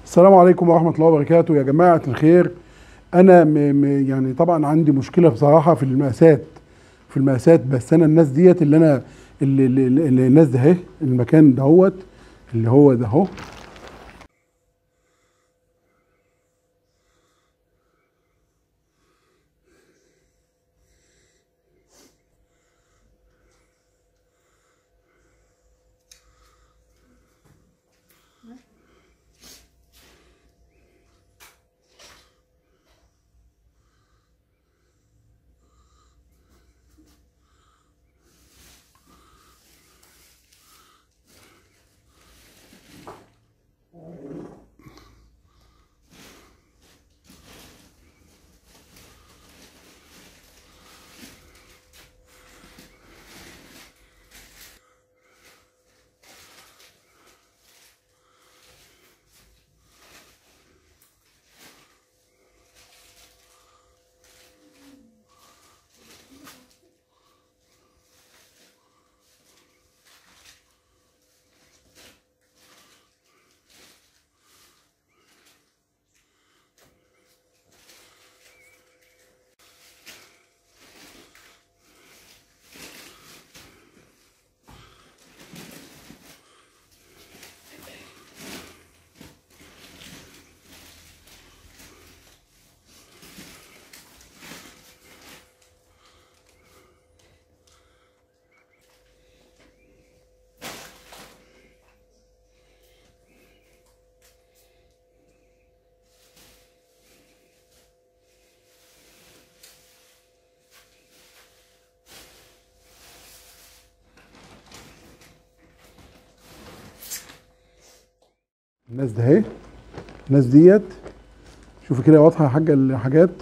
السلام عليكم ورحمة الله وبركاته يا جماعة الخير. أنا يعني طبعا عندي مشكلة بصراحة في المقاسات. بس أنا الناس ديت اللي أنا اللي الناس ده أهي المكان دهوت اللي هو ده أهو. الناس ده اهي، الناس ديت شوفي كده واضحة يا حاجة الحاجات.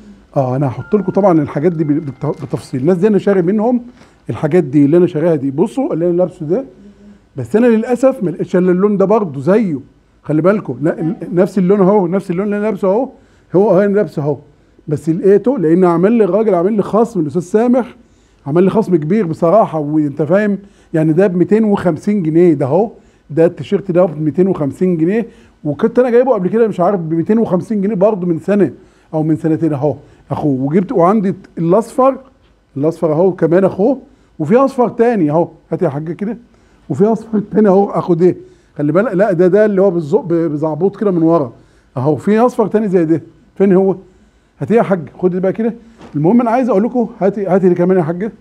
انا هحط لكم طبعا الحاجات دي بالتفصيل. الناس دي انا شاري منهم الحاجات دي اللي انا شاريها دي. بصوا اللي انا لابسه ده، بس انا للاسف ما لقيتش الا اللون ده برضه زيه. خلي بالكم، نفس اللون اهو، نفس اللون اللي انا لابسه اهو، هو انا لابسه اهو. بس لقيته لان الراجل عامل لي خصم، الاستاذ سامح عمل لي خصم كبير بصراحه، وانت فاهم يعني ده ب 250 جنيه ده اهو. ده التيشيرت ده ب 250 جنيه، وكنت انا جايبه قبل كده مش عارف ب 250 جنيه برضه من سنه او من سنتين اهو اخوه. وجبت وعندي الاصفر، الاصفر اهو كمان اخوه، وفي اصفر تاني اهو. هات يا حاجه كده، وفي اصفر تاني اهو اخو ده. خلي بالك، لا ده اللي هو بالزق بزعبوط كده من ورا اهو. في اصفر تاني زي ده، فين هو؟ هاتيه يا حاج، خد بقى كده. المهم انا عايز اقول لكم، هاتي دي كمان يا حاجه.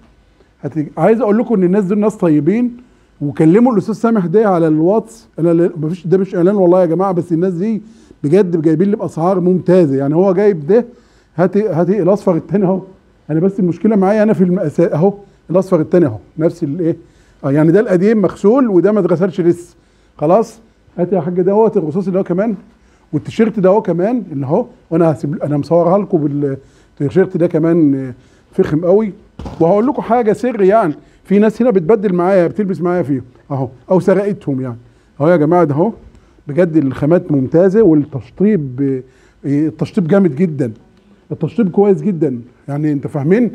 عايز اقول لكم ان الناس دول ناس طيبين، وكلموا الاستاذ سامح ده على الواتس. انا مفيش، ده مش اعلان والله يا جماعه، بس الناس دي بجد جايبين لي باسعار ممتازه. يعني هو جايب ده، هاتي الاصفر الثاني اهو. انا بس المشكله معايا انا في المقاسات اهو. الاصفر الثاني اهو نفس الايه، يعني ده القديم مغسول وده ما اتغسلش لسه خلاص. هاتي يا حاج دوت الرصاص اللي هو كمان، والتيشيرت ده هو كمان اللي اهو. وانا انا مصورها لكم بالتيشيرت ده كمان فخم قوي. وهقول لكم حاجه سر، يعني في ناس هنا بتبدل معايا، بتلبس معايا فيهم اهو، او سرقتهم يعني اهو يا جماعه. ده اهو بجد الخامات ممتازه، والتشطيب التشطيب جامد جدا، التشطيب كويس جدا. يعني انت فاهمين.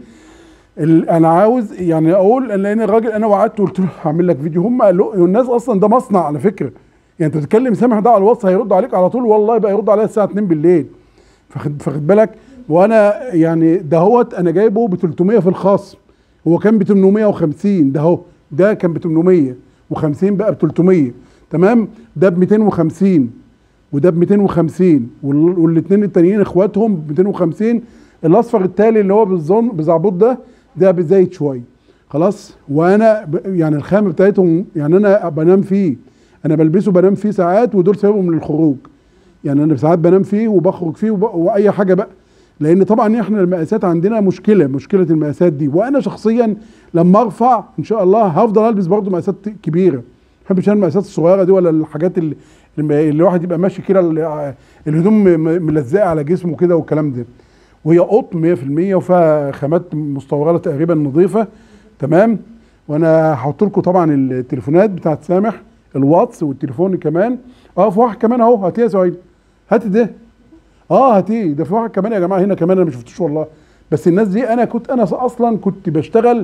انا عاوز يعني اقول، لان الراجل انا وعدته قلت له هعمل لك فيديو. هم قالوا الناس اصلا ده مصنع على فكره. يعني انت بتتكلم سامح ده على الواتس هيرد عليك على طول، والله بقى يرد عليا الساعه 2 بالليل. فخد بالك. وانا يعني دهوت انا جايبه ب 300 في الخصم. هو كان ب 850 ده اهو، ده كان ب 850 بقى ب 300. تمام. ده ب 250 وده ب 250، والاثنين التانيين اخواتهم ب 250. الاصفر التالي اللي هو بزعبوط ده بزايد شويه خلاص. وانا يعني الخامه بتاعتهم، يعني انا بنام فيه، انا بلبسه بنام فيه ساعات، ودول سببهم للخروج. يعني انا ساعات بنام فيه وبخرج فيه واي حاجه بقى. لان طبعا احنا المقاسات عندنا مشكله المقاسات دي. وانا شخصيا لما ارفع ان شاء الله هفضل البس برضو مقاسات كبيره. ما بحبش انا المقاسات الصغيره دي، ولا الحاجات اللي الواحد يبقى ماشي كده الهدوم ملزقه على جسمه كده والكلام ده. وهي قطن 100%، وفيها خامات مستورده تقريبا نظيفه. تمام. وانا هحط لكم طبعا التليفونات بتاعت سامح، الواتس والتليفون كمان. في واحد كمان اهو، هاتيه يا سعيد، هات ده. هاتيه ده. في واحد كمان يا جماعه هنا كمان انا ما شفتوش والله. بس الناس دي انا اصلا كنت بشتغل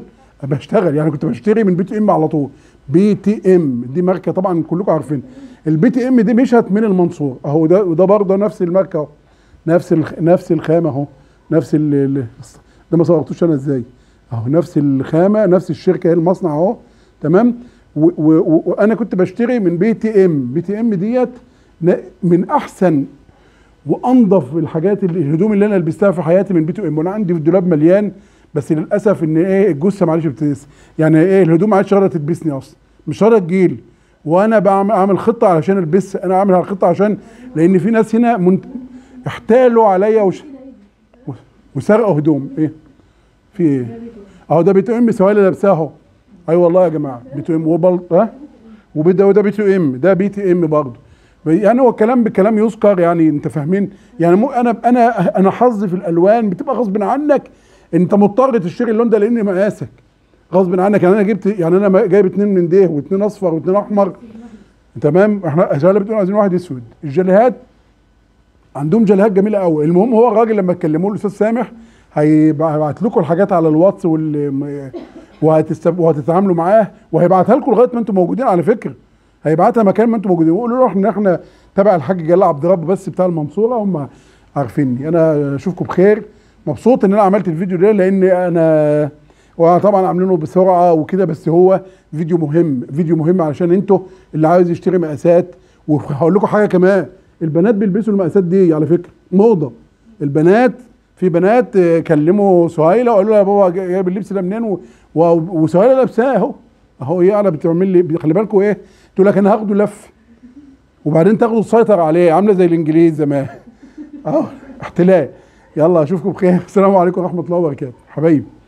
بشتغل يعني، كنت بشتري من بي تي ام على طول. بي تي ام دي ماركه طبعا كلكم عارفين. البي تي ام دي مشت من المنصور اهو، ده وده برضه نفس الماركه اهو، نفس الخامه اهو، نفس ده ما صورتوش انا ازاي اهو، نفس الخامه نفس الشركه هي المصنع اهو، تمام. وانا كنت بشتري من بي تي ام. بي تي ام ديت من احسن وانضف الحاجات، الهدوم اللي انا لبستها في حياتي من بي تي ام. وانا عندي في الدولاب مليان، بس للاسف ان ايه الجثه معلش يعني ايه الهدوم ما عادش راضيه تلبسني اصلا، مش راضيه تجيلي. وانا بعمل خطه علشان البس، انا عامل الخطه عشان لان في ناس هنا احتالوا عليا وسرقوا هدوم. ايه في ايه اهو، ده بي تي ام سوايلة لابساها اهو. اي والله يا جماعه بي تي ام وده بي تي ام، ده بي تي ام برضه. يعني هو الكلام بكلام يذكر يعني، انت فاهمين يعني. انا حظي في الالوان بتبقى غصب عنك، انت مضطر تشتري اللون ده لان مقاسك غصب عنك. يعني انا جبت، يعني انا جايب 2 من ده و2 اصفر و2 احمر، تمام. احنا شغاله بتقول عايزين واحد اسود. الجليهات عندهم جليهات جميله قوي. المهم هو الراجل لما تكلموه الاستاذ سامح هيبعت لكم الحاجات على الواتس وهتتعاملوا معاه، وهيبعتها لكم لغايه ما انتم موجودين على فكره. هيبعتها مكان ما انتم موجودين، وقولوا له ان احنا تبع الحاج جلال عبد الرب بس بتاع المنصوره، هم عارفيني. انا اشوفكم بخير، مبسوط ان انا عملت الفيديو ده لان وانا طبعا عاملينه بسرعه وكده، بس هو فيديو مهم، فيديو مهم علشان انتوا اللي عايز يشتري مقاسات. وهقول لكم حاجه كمان، البنات بيلبسوا المقاسات دي على فكره موضه. البنات، في بنات كلموا سهيله وقالوا لها يا بابا جايب اللبس ده منين، وسهيله لابساه اهو اهو. ايه انا بتعمل لي، خلي بالكم ايه، تقول لك انا هاخده لف وبعدين تاخده تسيطر عليه، عامله زي الانجليز زمان اهو، احتلال. يلا اشوفكم بخير، السلام عليكم ورحمه الله وبركاته حبايبي.